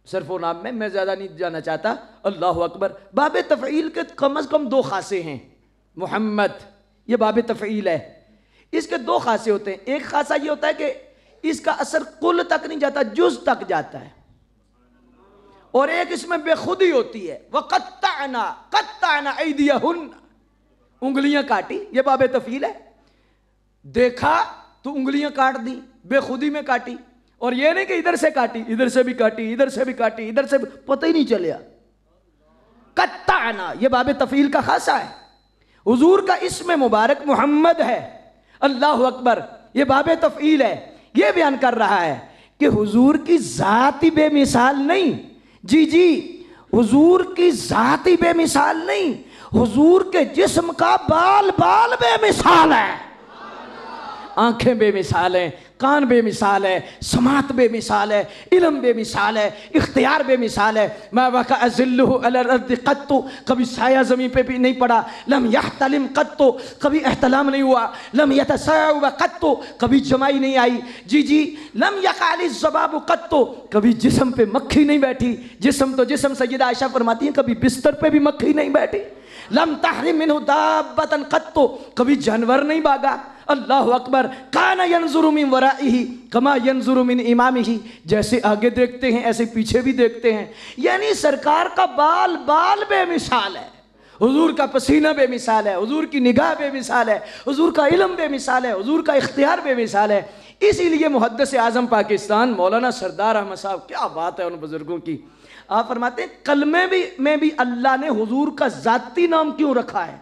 सिर्फ वो नाम में, मैं ज़्यादा नहीं जाना चाहता। अल्लाह अकबर। बाब तफ़ईल के कम अज़ कम 2 खासे हैं। मोहम्मद ये बाब तफ़ईल है, इसके 2 खासे होते हैं। एक खासा ये होता है कि इसका असर कुल तक नहीं जाता, जुज़ तक जाता है, और एक इसमें बेखुदी होती है। वक़त्तअना ऐदियहुन, उंगलियां काटी, ये बाब तफ़ईल है। देखा तो उंगलियां काट दी, बेखुदी में काटी, और ये नहीं कि इधर से काटी, इधर से भी काटी, इधर से भी काटी, इधर से भी, पता ही नहीं चलिया। कत्ताना ये बाब तफ़ईल का खासा है। हुजूर का इसमें मुबारक मोहम्मद है। अल्लाह अकबर। ये बाब तफ़ईल है। ये बयान कर रहा है कि हुजूर की ज़ात ही बेमिसाल नहीं, जी जी, हुजूर की ज़ात ही बेमिसाल नहीं, हुजूर के जिस्म का बाल बाल बेमिसाल है। आंखें बेमिसाल हैं, कान बेमिसाल है, समात बेमिसाल है, इल्म बेमिसाल है, इख्तियार बेमिसाल है। मैं वक़ा अज़िल्लुहु अलल अर्दि क़त्तु, कभी साया ज़मीन पे भी नहीं पड़ा। लम यहतलिम क़त्तु, कभी एहतलाम नहीं हुआ। लम यतसअव क़त्तु, कभी जमाई नहीं आई। जी जी, लम यक़अलि ज़बाबु क़त्तु, कभी जिस्म पे मक्खी नहीं बैठी। जिस्म तो जिस्म, सय्यदा आयशा फरमाती हैं, कभी बिस्तर पे भी मक्खी नहीं बैठी। लम तहरिम मिन्हु दाब्बतन क़त्तु, कभी जानवर नहीं भागा। अल्लाह अकबर। काना यंजुरु मिन वराइही कमा यंजुरु मिन इमामिही, जैसे आगे देखते हैं ऐसे पीछे भी देखते हैं। यानी सरकार का बाल बाल बेमिसाल है, हुजूर का पसीना बेमिसाल है, हुजूर की निगाह बेमिसाल है, हुजूर का इल्म बेमिसाल है, हुजूर का इख्तियार बेमिसाल है। इसीलिए मुहद्दिस आज़म पाकिस्तान मौलाना सरदार अहमद साहब, क्या बात है उन बुजुर्गों की। आप फरमाते हैं कलमे में भी अल्लाह ने हुजूर का जाती नाम क्यों रखा है।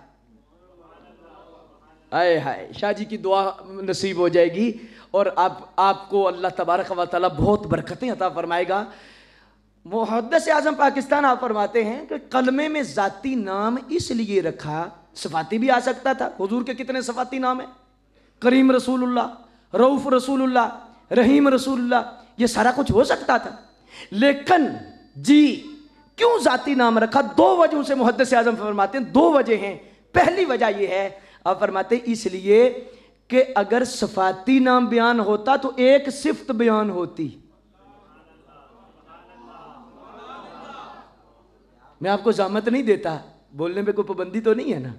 आए हाय, शाह जी की दुआ नसीब हो जाएगी और आपको अल्लाह तबारक व तआला बहुत बरकतें अता फरमाएगा। मुहद्दिस आज़म पाकिस्तान आप फरमाते हैं कि कलमे में जाती नाम इसलिए रखा, सफाती भी आ सकता था। हुजूर के कितने सफाती नाम है, करीम रसूलुल्लाह, रऊफ रसूलुल्लाह, रहीम रसूलुल्लाह, ये सारा कुछ हो सकता था। लेकिन जी क्यों जाती नाम रखा, 2 वजहों से मुहद्दिस आज़म फरमाते हैं, 2 वजह हैं। पहली वजह यह है, आप फरमाते इसलिए कि अगर सफाती नाम बयान होता तो एक सिफ्त बयान होती। मैं आपको ज़ामत नहीं देता, बोलने में कोई पाबंदी तो नहीं है ना।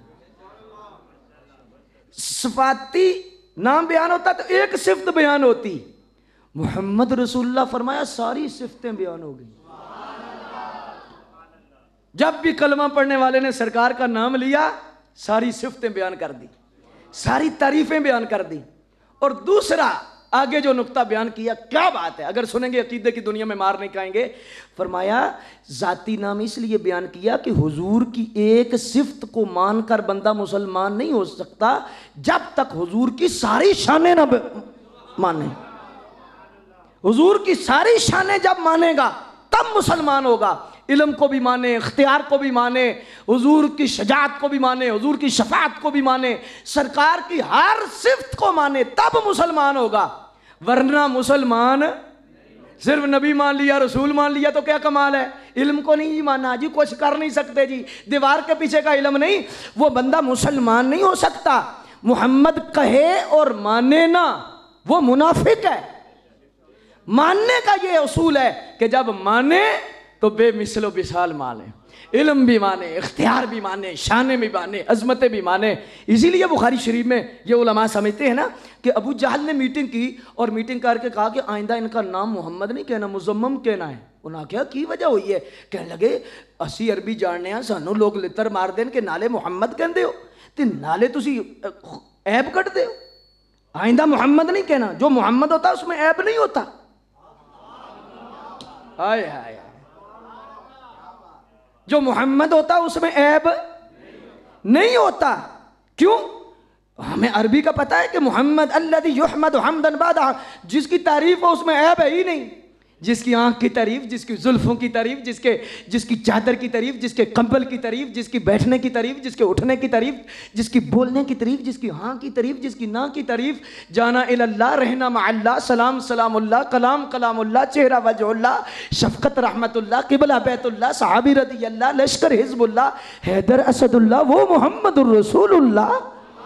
सफाती नाम बयान होता तो एक सिफ्त बयान होती। मोहम्मद रसूलुल्लाह फरमाया सारी सिफ्तें बयान हो गई। जब भी कलमा पढ़ने वाले ने सरकार का नाम लिया, सारी सिफ्तें बयान कर दी, सारी तारीफें बयान कर दी। और दूसरा आगे जो नुक्ता बयान किया, क्या बात है, अगर सुनेंगे अकीदे की दुनिया में मार नहीं खाएंगे। फरमाया जाती नाम इसलिए बयान किया कि हुजूर की एक सिफ्त को मानकर बंदा मुसलमान नहीं हो सकता जब तक हुजूर की सारी शानें न माने। हुजूर की सारी शानें जब मानेगा तब मुसलमान होगा। इल्म को भी माने, इख्तियार को भी माने, हुजूर की शजात को भी माने, हुजूर की शफात को भी माने, सरकार की हर सिफ्त को माने, तब मुसलमान होगा। वरना मुसलमान सिर्फ नबी मान लिया, रसूल मान लिया तो क्या कमाल है। इल्म को नहीं माना जी, कुछ कर नहीं सकते जी, दीवार के पीछे का इल्म नहीं, वो बंदा मुसलमान नहीं हो सकता। मोहम्मद कहे और माने ना, वो मुनाफिक है। मानने का ये उसूल है कि जब माने तो बेमिसलो बिसाल माने, इल्म भी माने, इख्तियार भी माने, शाने भी माने, अजमतें भी माने। इसीलिए बुखारी शरीफ में ये उलमा समझते हैं ना कि अबू जहल ने मीटिंग की और मीटिंग करके कहा कि आइंदा इनका नाम मोहम्मद नहीं कहना, मुजम्मम कहना है। उन्हें क्या की वजह हुई है, कहने लगे असी अरबी जानने हैं, सानू लोग लितर मार देन कि नाले मुहम्मद कहते हो तो नाले तुसी ऐब कटते हो। आइंदा मोहम्मद नहीं कहना, जो मोहम्मद होता उसमें ऐब नहीं होता। हाय हाय, जो मोहम्मद होता उसमें ऐब नहीं होता। क्यों? हमें अरबी का पता है कि मोहम्मद अल्लज़ी युहमदु हम्दन बादा, जिसकी तारीफ हो उसमें ऐब है ही नहीं। जिसकी आंख की तारीफ, जिसकी जुल्फों की तारीफ, जिसकी चादर की तारीफ, जिसके कंबल की तारीफ, जिसकी बैठने की तारीफ, जिसके उठने की तारीफ, जिसकी बोलने की तारीफ, जिसकी हाँ की तारीफ, जिसकी ना की तारीफ। जाना इल्लल्लाह, रहना मअल्लाह, सलाम सलामुल्लाह, कलाम कलामुल्लाह, चेहरा वजहुल्लाह, शफकत रहमतुल्लाह, किबला बैतुल्लाह, सहाबी रदियल्लाह, लश्कर हिज़्बुल्लाह, हैदर असदुल्लाह, वो मोहम्मदुर रसूलुल्लाह।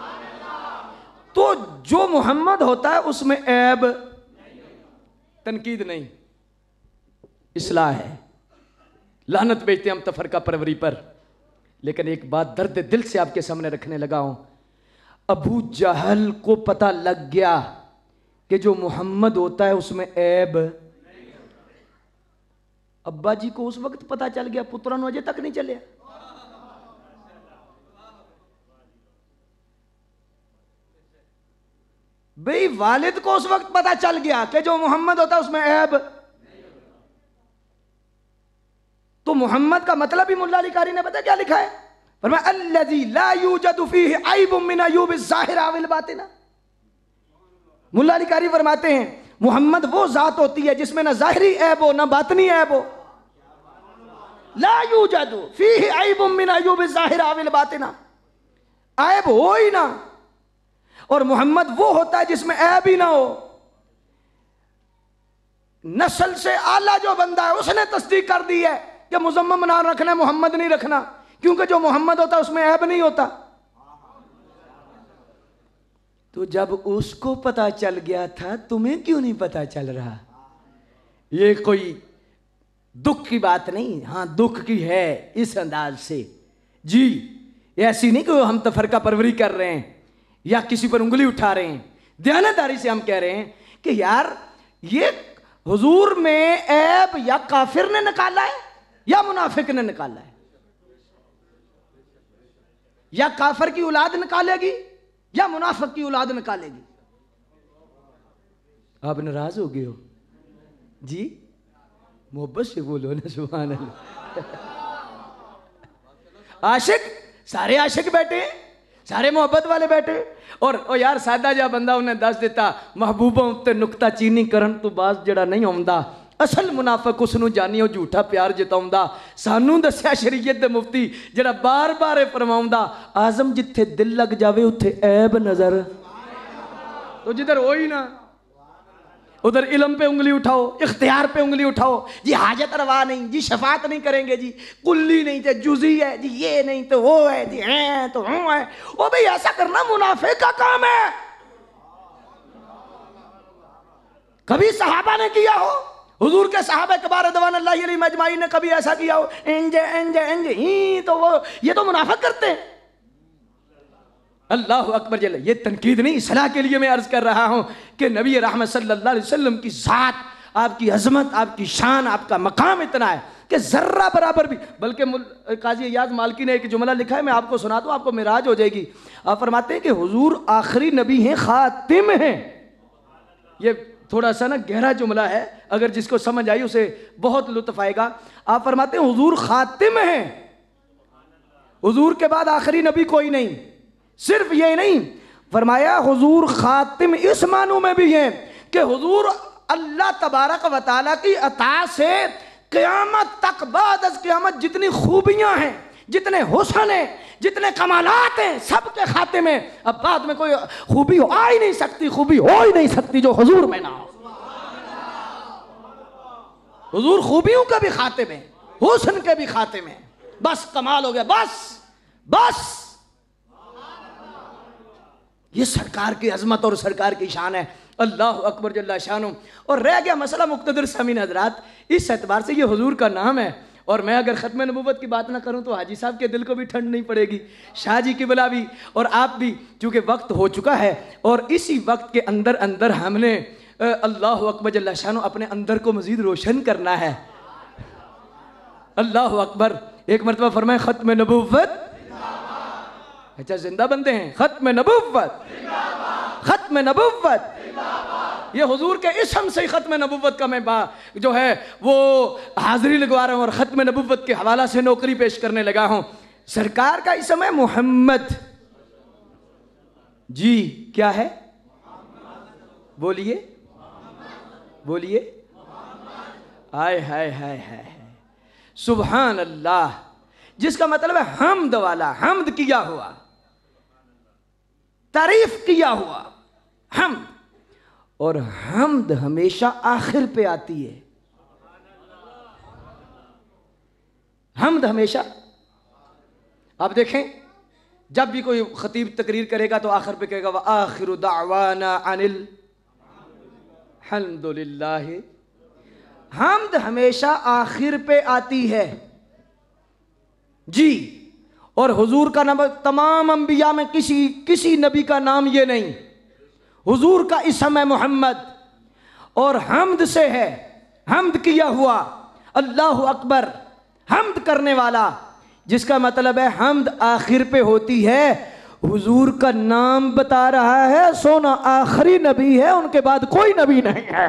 तो जो मोहम्मद होता है उसमें ऐब, तनकीद नहीं, इस्लाह है। लानत भेजते हैं हम तफरका परवरी पर। लेकिन एक बात दर्द दिल से आपके सामने रखने लगा हूं, अबू जहल को पता लग गया कि जो मोहम्मद होता है उसमें ऐब। अब्बा जी को उस वक्त पता चल गया, पुत्रा नु अजे तक नहीं चलिया। भाई वालिद को उस वक्त पता चल गया कि जो मोहम्मद होता है उसमें ऐब। तो मोहम्मद का मतलब ही मुल्ला अली कारी ने पता क्या लिखा है, फरमाया अल्लज़ी ला यूजदु फीहि ऐबुम मिन अयूब ज़ाहिरा वल बातिना। मुल्ला अली कारी फरमाते हैं मोहम्मद वो जात होती है जिसमें ना जाहिरी ऐब हो ना बातनी ऐब हो। ला यूजदु फीहि ऐबुम मिन अयूब ज़ाहिरा वल बातिना, ऐब हो ही ना। और मोहम्मद वो होता है जिसमें ऐब ही ना हो। नस्ल से आला जो बंदा है उसने तस्दीक कर दी है कि मुजम्मम नाम रखना, मोहम्मद नहीं रखना, क्योंकि जो मोहम्मद होता है उसमें ऐब नहीं होता। तो जब उसको पता चल गया था, तुम्हें क्यों नहीं पता चल रहा? ये कोई दुख की बात नहीं, हाँ दुख की है इस अंदाज से जी। ऐसी नहीं कि हम तफरका परवरी कर रहे हैं या किसी पर उंगली उठा रहे हैं, दयानतदारी से हम कह रहे हैं कि यार ये हुजूर में ऐब या काफिर ने निकाला है या मुनाफिक ने निकाला है, या काफिर की औलाद निकालेगी या मुनाफिक की औलाद निकालेगी। आप नाराज हो गए हो जी? मोहब्बत से बोलो ना सुभान अल्लाह। आशिक, सारे आशिक बैठे, सारे मोहब्बत वाले बैठे। और यार सादा जा बंदा उन्हें दस देता महबूबा उत्ते नुकता चीनी करन तो बास जड़ा नहीं आउंदा, असल मुनाफिक उसनू जानियो झूठा प्यार जताउंदा। सानू दस्या शरीयत दे मुफ्ती जड़ा बार बार फरमाउंदा, आजम जिथे दिल लग जावे उत्थे ऐब नजर। तो जिधर हो ही ना उधर इल्म पे उंगली उठाओ, इख्तियार पे उंगली उठाओ जी। हाजत रवा नहीं जी, शफात नहीं करेंगे जी, कुल्ली नहीं तो जुजी है जी, ये नहीं तो वो है जी, हैं तो हूं है। ओ भाई ऐसा करना मुनाफिक का काम है। कभी सहाबा ने किया हो, हुजूर के सहाबा कबार दवान अल्लाह अलैहि मजमाई ने कभी ऐसा किया हो, इंजे इंजे इंजे ही तो वो, ये तो मुनाफिक करते हैं। अल्लाह अकबर जल्ल। ये तनकीद नहीं, सलाह के लिए मैं अर्ज कर रहा हूं कि नबी रहमत सल्लल्लाहु अलैहि वसल्लम की जात, आपकी अजमत, आपकी शान, आपका मकाम इतना है कि जर्रा बराबर भी। बल्कि काजी अयाज मालकी ने एक जुमला लिखा है, मैं आपको सुना दूं, आपको मिराज हो जाएगी। आप फरमाते हैं कि हुजूर आखिरी नबी हैं, खातिम हैं। ये थोड़ा सा ना गहरा जुमला है, अगर जिसको समझ आई उसे बहुत लुत्फ आएगा। आप फरमाते हैं हुजूर खातिम हैं, हुजूर के बाद आखिरी नबी कोई नहीं। सिर्फ ये नहीं, फरमाया हुजूर खातिम इस मानू में भी है कि हुजूर अल्लाह तबारक व तआला की अता से क़यामत तक, बाद अज़ क़यामत जितनी खूबियां हैं, जितने हुस्न हैं, जितने कमालात हैं, सब के खाते में। अब बाद में कोई खूबी हो आ ही नहीं सकती, खूबी हो ही नहीं सकती जो हुजूर में ना हो। हुजूर खूबियों का भी खाते में, हुस्न के भी खाते में। बस कमाल हो गया, बस बस। ये सरकार की अजमत और सरकार की शान है। अल्लाह अकबर जल्ला शानो। और रह गया मसला मुक्तदर सामीन हजरात, इस एतबार से ये हुजूर का नाम है। और मैं अगर ख़त्म नबूवत की बात ना करूं तो हाजी साहब के दिल को भी ठंड नहीं पड़ेगी, शाह जी की बला भी, और आप भी, चूँकि वक्त हो चुका है। और इसी वक्त के अंदर अंदर हमने अल्लाह अकबर जल्ला शानो अपने अंदर को मज़ीद रोशन करना है। अल्लाह अकबर। एक मरतबा फरमाए ख़त्म नबूवत। अच्छा जिंदा बंदे हैं, ख़त्म नबूवत, ख़त्म नबूवत। ये हुजूर के इसम से ही ख़त्म नबूवत का मैं जो है वो हाजिरी लगवा रहा हूँ और ख़त्म नबूवत के हवाला से नौकरी पेश करने लगा हूँ। सरकार का इसम है मोहम्मद जी। क्या है? बोलिए बोलिए। हाय हाय हाय हाय, सुभान अल्लाह। जिसका मतलब है हमद वाला, हमद किया हुआ, तारीफ किया हुआ, हमद। और हमद हमेशा आखिर पे आती है। हमद हमेशा, आप देखें जब भी कोई खतीब तकरीर करेगा तो आखिर पे कहेगा व आखिरु दावाना अनिल हम्दुलिल्लाह। हमद हमेशा आखिर पे आती है। जी। और हुजूर का नाम तमाम अंबिया में किसी नबी का नाम ये नहीं। हुजूर का इसम है मोहम्मद और हमद से है, हमद किया हुआ, अल्लाह अकबर, हमद करने वाला, जिसका मतलब है हमद आखिर पे होती है। हुजूर का नाम बता रहा है, सोना आखिरी नबी है, उनके बाद कोई नबी नहीं है।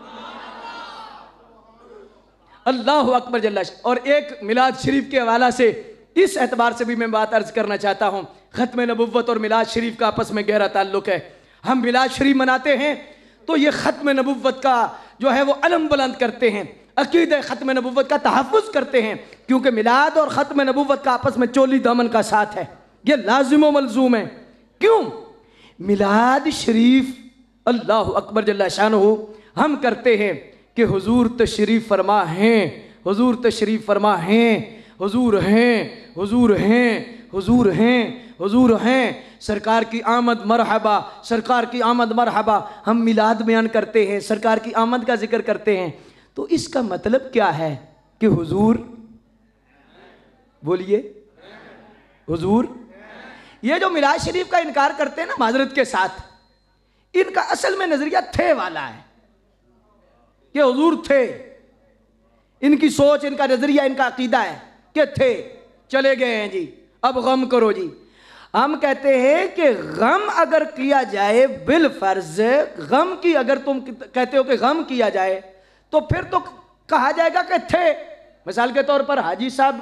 अल्लाह अकबर जल्ला। और एक मिलाद शरीफ के हवाला से इस एतबार से भी मैं बात अर्ज करना चाहता हूँ। खत्म नबुव्वत और मिलाद शरीफ का आपस में गहरा ताल्लुक है। हम मिलाद शरीफ मनाते हैं तो ये खत्म नबुव्वत का जो है वो अलम बुलंद करते हैं, अकीदे खत्म नबुव्वत का तहफ़्फ़ुज़ करते हैं, क्योंकि मिलाद और खत्म नबुव्वत का आपस में चोली दामन का साथ है, ये लाजिम व मलजूम है। क्यों? मिलाद शरीफ अल्लाह अकबर जल्ला शानहू हम करते हैं कि हुजूर तशरीफ़ फरमा हैं, हुजूर तशरीफ़ फरमा हैं, हुजूर हैं, हुजूर हैं, हुजूर हैं, हुजूर हैं, सरकार की आमद मरहबा, सरकार की आमद मरहबा। हम मिलाद बयान करते हैं, सरकार की आमद का जिक्र करते हैं। तो इसका मतलब क्या है कि हुजूर, बोलिए हुजूर। ये जो मिलाद शरीफ का इनकार करते हैं ना माजरत के साथ, इनका असल में नजरिया थे वाला है कि हुजूर थे। इनकी सोच, इनका नजरिया, इनका अकीदा है कि थे, चले गए हैं जी, अब गम करो जी। हम कहते हैं कि गम अगर किया जाए बिल फर्ज, गम की अगर तुम कहते हो कि गम किया जाए तो फिर तो कहा जाएगा कि थे। मिसाल के तौर पर हाजी साहब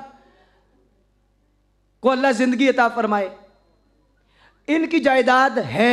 को अल्लाह जिंदगी अता फरमाए, इनकी जायदाद है,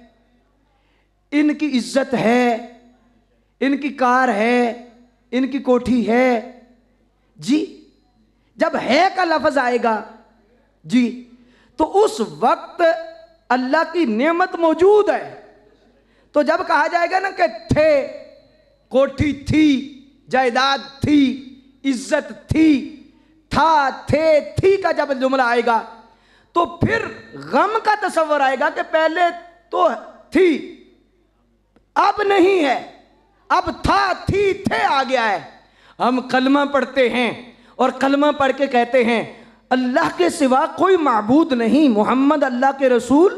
इनकी इज्जत है, इनकी कार है, इनकी कोठी है जी। जब है का लफ्ज आएगा जी, तो उस वक्त अल्लाह की नेमत मौजूद है। तो जब कहा जाएगा ना कि थे, कोठी थी, जायदाद थी, इज्जत थी, था, थे, थी का जब जुमला आएगा तो फिर गम का तस्वर आएगा कि पहले तो थी, अब नहीं है, अब था, थी, थे आ गया है। हम कलमा पढ़ते हैं और कलमा पढ़ के कहते हैं अल्लाह के सिवा कोई माबूद नहीं, मोहम्मद अल्लाह के रसूल,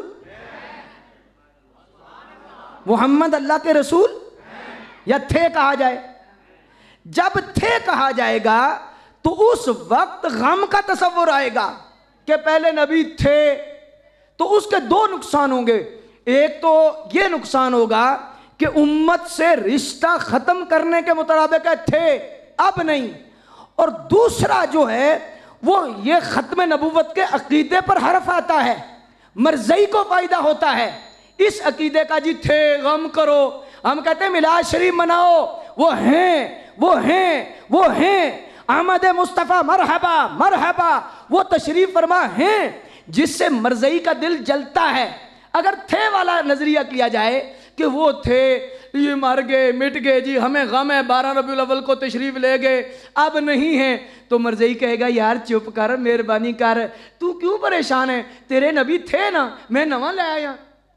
मोहम्मद अल्लाह के रसूल, या थे कहा जाए। जब थे कहा जाएगा तो उस वक्त गम का तस्वर आएगा कि पहले नबी थे। तो उसके दो नुकसान होंगे। एक तो ये नुकसान होगा कि उम्मत से रिश्ता खत्म करने के मुताबिक थे, अब नहीं। और दूसरा जो है वो ये खत्म नबुव्वत के अकीदे पर हर्फ आता है, मरज़ई को फायदा होता है इस अकीदे का जी, थे, गम करो। हम कहते हैं मिलाद शरीफ मनाओ, वो हैं, वो हैं, वो हैं, अहमद मुस्तफ़ा मरहबा मरहबा, वो तशरीफ फरमा हैं, जिससे मरज़ई का दिल जलता है। अगर थे वाला नजरिया किया जाए कि वो थे, ये मर गए, मिट गए जी, हमें गम है, 12 रबीउल अव्वल को तशरीफ ले गए, अब नहीं है, तो मरज़ई कहेगा यार चुप कर, मेहरबानी कर, तू क्यों परेशान है, तेरे नबी थे ना, मैं नवा ले आया।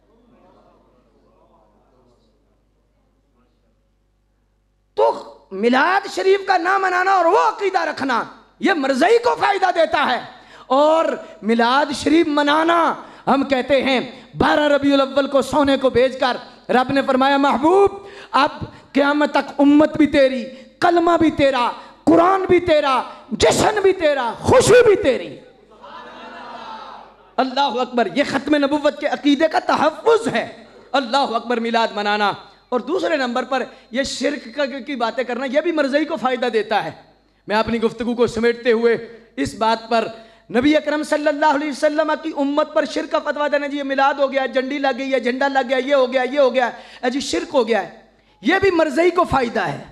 तो मिलाद शरीफ का नाम मनाना और वो अकीदा रखना ये मरज़ई को फायदा देता है। और मिलाद शरीफ मनाना, हम कहते हैं 12 रबीउल अव्वल को सोने को भेजकर रब ने फरमाया महबूब अब क़यामत तक उम्मत भी तेरी, कलमा भी तेरा, कुरान भी तेरा, जश्न भी तेरा, खुशी भी तेरी। अल्लाह अकबर। ये खत्म नबुव्वत के अकीदे का तहफ़्फ़ुज़ है, अल्लाह अकबर, मिलाद मनाना। और दूसरे नंबर पर यह शिर्क की बातें करना, यह भी मरज़ई को फ़ायदा देता है। मैं अपनी गुफ्तगू को समेटते हुए इस बात पर नबी अकरम सल्लल्लाहु अलैहि वसल्लम की उम्मत पर शिर्क का फतवा देना, जी ये मिलाद हो गया, झंडी लग गई है, झंडा लग गया, ये हो गया, ये हो गया, जी शिर्क हो गया है, यह भी मरज़ई को फ़ायदा है।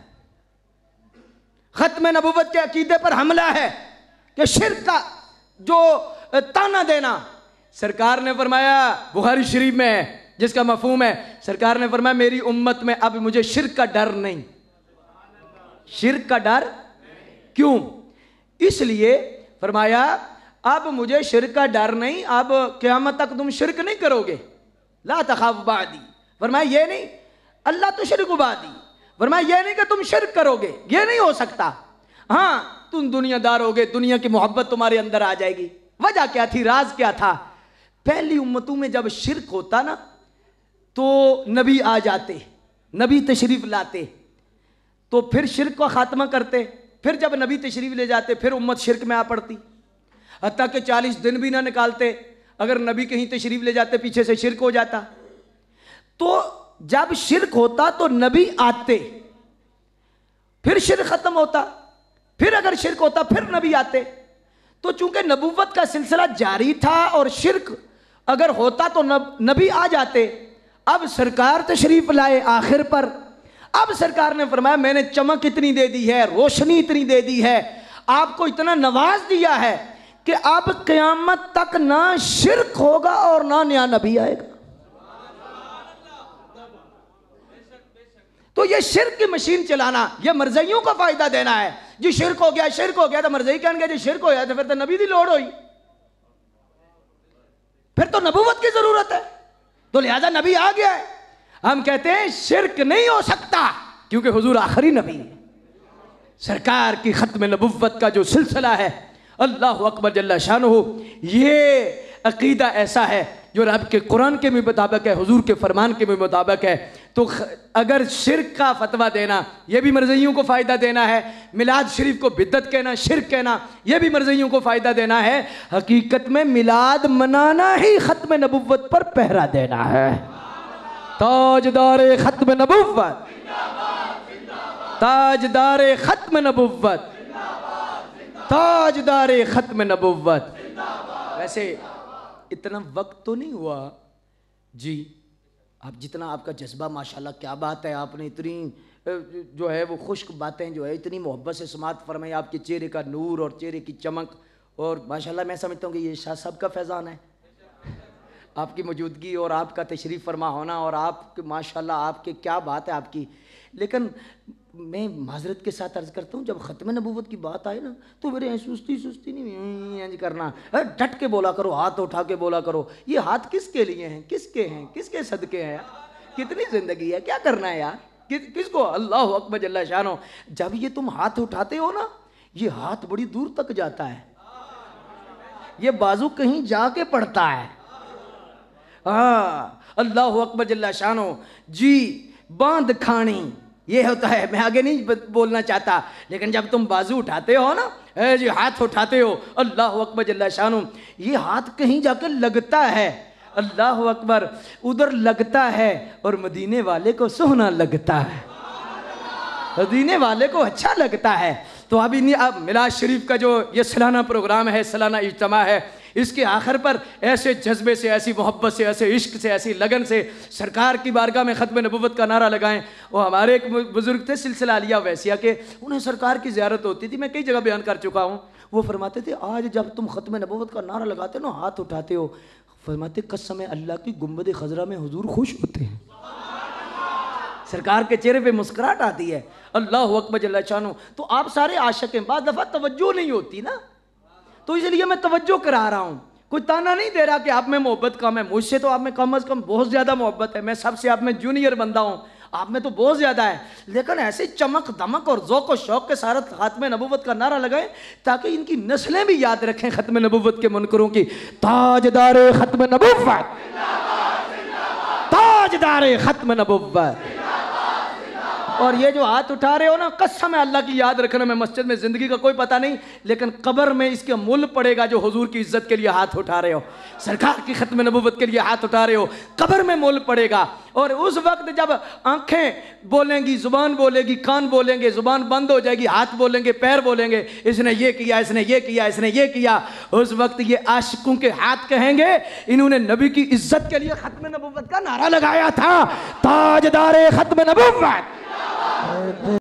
खत्म नबुव्वत के अकीदे पर हमला है कि शिर्क का जो ताना देना। सरकार ने फरमाया, बुखारी शरीफ में है जिसका मफहूम है, सरकार ने फरमाया मेरी उम्मत में अब मुझे शिर्क का डर नहीं। शिर्क का डर क्यों? इसलिए फरमाया अब मुझे शिर्क का डर नहीं, अब क़यामत तक तुम शिर्क नहीं करोगे। ला तखाफ बादी, फरमाया ये नहीं, अल्लाह तो शिर्क बादी, फरमाया ये नहीं कि तुम शिर्क करोगे, ये नहीं हो सकता। हाँ तुम दुनियादार हो गए, दुनिया की मोहब्बत तुम्हारे अंदर आ जाएगी। वजह क्या थी, राज क्या था? पहली उम्मतों में जब शिरक होता ना तो नबी आ जाते, नबी तशरीफ लाते, तो फिर शिरक का खात्मा करते। फिर जब नबी तशरीफ ले जाते फिर उम्मत शिरक में आ पड़ती, हत्ता कि 40 दिन भी ना निकालते, अगर नबी कहीं तशरीफ ले जाते पीछे से शिरक हो जाता। तो जब शिरक होता तो नबी आते, फिर शिरक खत्म होता, फिर अगर शिरक होता फिर नबी आते। तो चूंकि नबूवत का सिलसिला जारी था और शिरक अगर होता तो नबी आ जाते। अब सरकार तशरीफ लाए आखिर पर, अब सरकार ने फरमाया मैंने चमक इतनी दे दी है, रोशनी इतनी दे दी है, आपको इतना नवाज दिया है कि अब क़यामत तक ना शिरक होगा और ना नया नबी आएगा। तो ये शिरक की मशीन चलाना, ये मरज़इयों को फायदा देना है। जी शिरक हो गया, शिरक हो गया तो मरज़ई कहने जी शिरक हो गया तो फिर तो नबी की लोड़ हुई, फिर तो नबूवत की जरूरत है, तो लिहाजा नबी आ गया है। हम कहते हैं शिरक नहीं हो सकता क्योंकि हुजूर आखिरी नबी है। सरकार की खत्म नबुव्वत का जो सिलसिला है, अल्लाह अकबर जल्ला शानुहु, ये अकीदा ऐसा है जो रब के कुरान के भी मुताबिक है, हुजूर के फरमान के भी मुताबिक है। तो अगर शिरक का फतवा देना ये भी मरज़इयों को फ़ायदा देना है, मिलाद शरीफ को बिद्दत कहना, शिरक कहना ये भी मरज़इयों को फ़ायदा देना है। हकीकत में मिलाद मनाना ही ख़त्म नबुव्वत पर पहरा देना है। ताजदारे ख़त्म नबुव्वत, ताजदारे ख़त्म नबुव्वत, ताजदारे ख़त्म नबुव्वत। वैसे इतना वक्त तो नहीं हुआ जी, आप जितना आपका जज्बा माशाल्लाह, क्या बात है, आपने इतनी जो है वो खुश्क बातें जो है इतनी मोहब्बत से समात फरमाई, आपके चेहरे का नूर और चेहरे की चमक, और माशाल्लाह मैं समझता हूँ कि ये शाह साहब का फैज़ान है, आपकी मौजूदगी और आपका तशरीफ़ फरमा होना, और आप माशाल्लाह आपके क्या बात है आपकी। लेकिन मैं माजरत के साथ अर्ज़ करता हूँ, जब ख़त्म नबूवत की बात आए ना तो मेरे सुस्ती नहीं इंज करना, डट के बोला करो, हाथ उठा के बोला करो। ये हाथ किसके लिए हैं, किसके हैं, किसके सदके हैं यार, कितनी ज़िंदगी है, क्या करना है यार, किसको? अल्लाह अकबर जल्ला शानो। जब ये तुम हाथ उठाते हो ना, ये हाथ बड़ी दूर तक जाता है, ये बाजू कहीं जाके पड़ता है। हाँ अल्लाह अकबर जल्ला शानो जी। बांध खानी ये होता है, मैं आगे नहीं बोलना चाहता, लेकिन जब तुम बाजू उठाते हो ना, जी हाथ उठाते हो, अल्लाह अकबर जल्ला शानु, ये हाथ कहीं जाकर लगता है, अल्लाह अकबर, उधर लगता है और मदीने वाले को सोहना लगता है, मदीने वाले को अच्छा लगता है। तो अभी नहीं, अब मिलाद शरीफ का जो ये सालाना प्रोग्राम है, सालाना इज्तिमा है, इसके आखिर पर ऐसे जज्बे से, ऐसी मोहब्बत से, ऐसे इश्क से, ऐसी लगन से सरकार की बारगाह में ख़त्म नबुव्वत का नारा लगाएं। वो हमारे एक बुज़ुर्ग थे सिलसिला अलिया वैसिया के, उन्हें सरकार की ज़ियारत होती थी, मैं कई जगह बयान कर चुका हूँ। वो फरमाते थे आज जब तुम ख़त्म नबुव्वत का नारा लगाते हो ना, हाथ उठाते हो, फरमाते कसम अल्लाह की गुंबद खजरा में हुजूर खुश होते हैं, सरकार के चेहरे पे मुस्कुराहट आती है। अल्लाह अकबर जल्ला शानो। तो आप सारे आशिक हैं, बाद दफ़ा तवज्जो नहीं होती ना, तो इसलिए मैं तवज्जो करा रहा हूँ। कोई ताना नहीं दे रहा कि आप में मोहब्बत कम है, मुझसे तो आप में कम अज़ कम बहुत ज़्यादा मोहब्बत है, मैं सबसे आप में जूनियर बंदा हूँ, आप में तो बहुत ज़्यादा है। लेकिन ऐसे चमक दमक और ज़ौक़ व शौक़ के साथ ख़त्म नबुव्वत का नारा लगाएं ताकि इनकी नस्लें भी याद रखें ख़त्म नबुव्वत के मुनकरों की। ताजदारे ख़त्म नबुव्वत, ताजदारे ख़त्म नबुव्वत। और ये जो हाथ उठा रहे हो ना, कसम है अल्लाह की याद रखना, मैं मस्जिद में ज़िंदगी का कोई पता नहीं, लेकिन कब्र में इसके मूल पड़ेगा जो हुजूर की इज्जत के लिए हाथ उठा रहे हो, सरकार की ख़त्म नबुव्वत के लिए हाथ उठा रहे हो, कब्र में मूल पड़ेगा। और उस वक्त जब आंखें बोलेंगी, ज़ुबान बोलेगी, कान बोलेंगे, ज़ुबान बंद हो जाएगी, हाथ बोलेंगे, पैर बोलेंगे, इसने ये किया, इसने ये किया, इसने ये किया, उस वक्त ये आशिकों के हाथ कहेंगे इन्होंने नबी की इज्जत के लिए ख़त्म नबुव्वत का नारा लगाया था, ताजदारे ख़त्म नबुव्वत।